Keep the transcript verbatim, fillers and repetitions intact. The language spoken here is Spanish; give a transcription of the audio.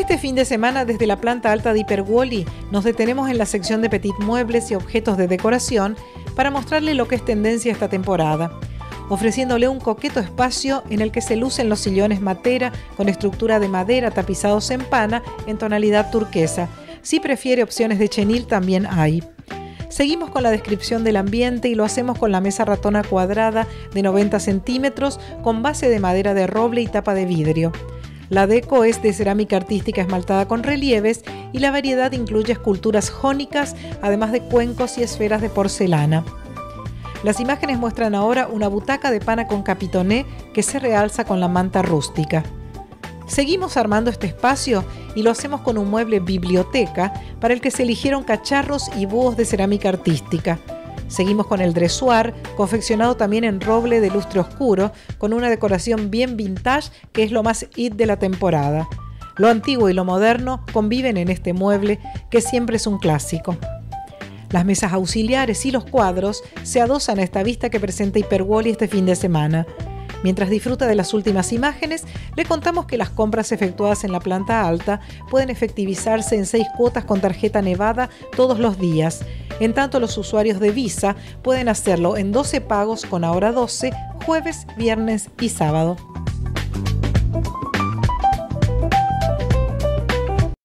este fin de semana, desde la planta alta de Hiperwally, nos detenemos en la sección de Petit Muebles y objetos de decoración para mostrarle lo que es tendencia esta temporada, ofreciéndole un coqueto espacio en el que se lucen los sillones Matera con estructura de madera tapizados en pana en tonalidad turquesa. Si prefiere opciones de chenil, también hay. Seguimos con la descripción del ambiente y lo hacemos con la mesa ratona cuadrada de noventa centímetros con base de madera de roble y tapa de vidrio. La deco es de cerámica artística esmaltada con relieves y la variedad incluye esculturas jónicas, además de cuencos y esferas de porcelana. Las imágenes muestran ahora una butaca de pana con capitoné que se realza con la manta rústica. Seguimos armando este espacio y lo hacemos con un mueble biblioteca para el que se eligieron cacharros y búhos de cerámica artística. Seguimos con el dressoir, confeccionado también en roble de lustre oscuro, con una decoración bien vintage que es lo más hit de la temporada. Lo antiguo y lo moderno conviven en este mueble que siempre es un clásico. Las mesas auxiliares y los cuadros se adosan a esta vista que presenta Hiperwally este fin de semana. Mientras disfruta de las últimas imágenes, le contamos que las compras efectuadas en la planta alta pueden efectivizarse en seis cuotas con tarjeta Nevada todos los días. En tanto, los usuarios de Visa pueden hacerlo en doce pagos con ahora doce, jueves, viernes y sábado.